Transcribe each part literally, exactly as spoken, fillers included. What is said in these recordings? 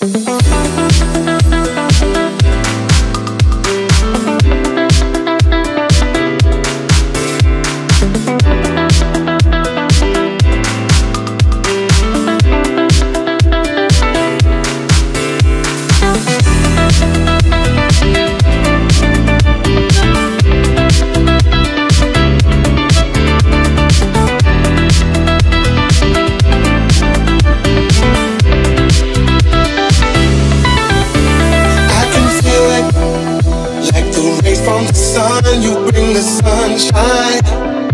From the sun, you bring the sunshine.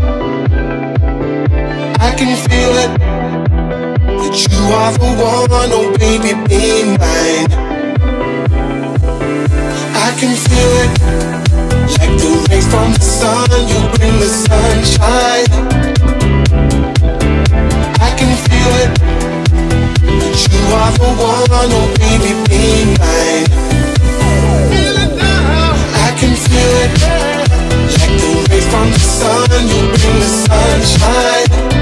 I can feel it, that you are the one, oh baby, be mine. I can feel it, like the rays from the sun, you bring the sunshine. I can feel it, that you are the one, oh baby, be mine. I can feel it, like the rays from the sun, you bring the sunshine.